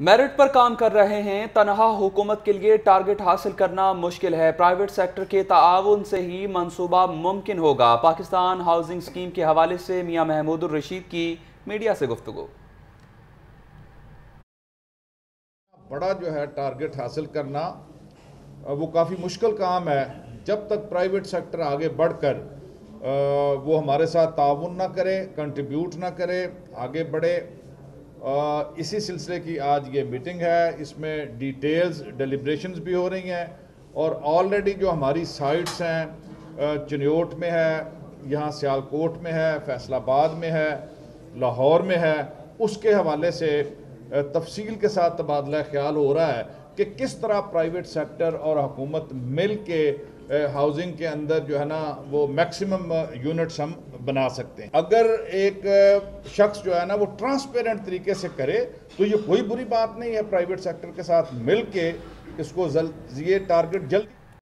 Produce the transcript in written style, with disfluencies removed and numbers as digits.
Merit पर काम कर रहे हैं, तनहा हुकूमत के लिए टारगेट हासिल करना मुश्किल है। प्राइवेट सेक्टर के ताआवुन से ही मंसूबा मुमकिन होगा। पाकिस्तान हाउसिंग स्कीम के हवाले से मियां महमूदुर रशीद की मीडिया से गुफ्तगू। बड़ा जो है टारगेट हासिल करना वो काफ़ी मुश्किल काम है जब तक प्राइवेट सेक्टर आगे बढ़कर वो हमारे साथ ताउन ना करे, कंट्रीब्यूट ना करे, आगे बढ़े। इसी सिलसिले की आज ये मीटिंग है। इसमें डिटेल्स डेलिब्रेशंस भी हो रही हैं और ऑलरेडी जो हमारी साइट्स हैं चिन्योट में है, यहाँ सियालकोट में है, फैसलाबाद में है, लाहौर में है, उसके हवाले से तफसील के साथ तबादला ख्याल हो रहा है कि किस तरह प्राइवेट सेक्टर और हुकूमत मिल के हाउसिंग के अंदर जो है ना वो मैक्सिमम यूनिट्स हम बना सकते हैं। अगर एक शख्स जो है ना वो ट्रांसपेरेंट तरीके से करे तो ये कोई बुरी बात नहीं है। प्राइवेट सेक्टर के साथ मिल के इसको ये टारगेट जल्दी